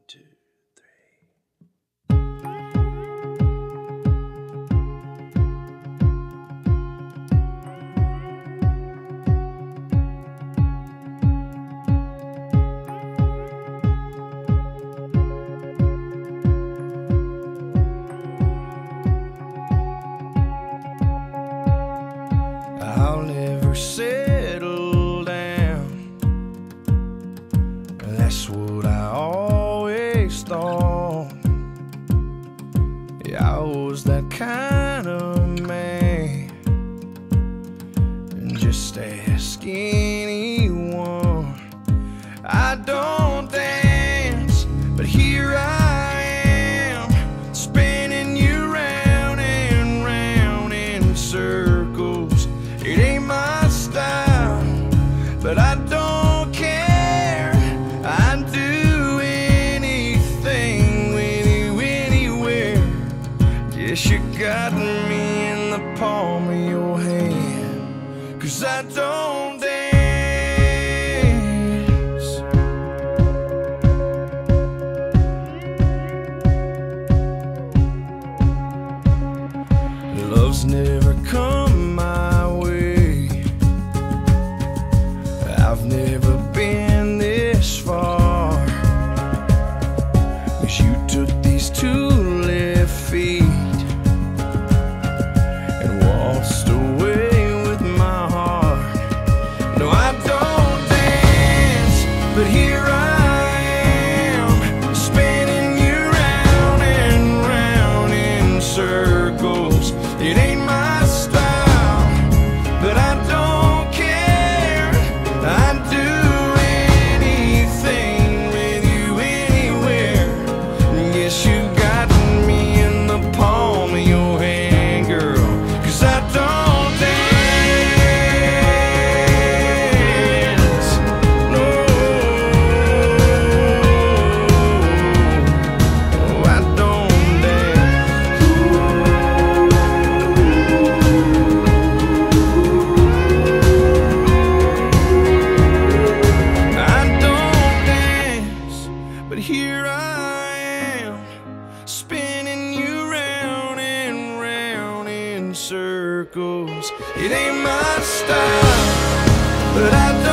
2, 3. I'll never settle down, that's what I always thought. Yeah, I was that kind of man, and just ask anyone. I don't dance, but here I am, spinning you round and round in circles. It ain't my style, but I don't care. I'd do anything with you anywhere. Yes, you got me in the palm of your hand, 'cause I don't dance. Love's never come my way. I've never been this far, 'cause you took these 2 left feet and waltzed away with my heart. No, I don't dance, but here I am, spinning you round and round in circles. It ain't my style, but I don't care. I'd do anything with you anywhere. Yes, you got me in the palm of your hand, girl, 'cause I don't dance. No, I don't dance. I don't dance, but here I am, spinning you round and round in circles. It ain't my style, but I